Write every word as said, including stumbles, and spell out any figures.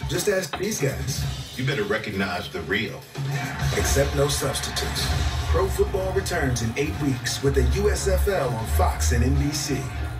Just ask these guys. You better recognize the real. Except no substitutes. Pro football returns in eight weeks with the U S F L on Fox and N B C.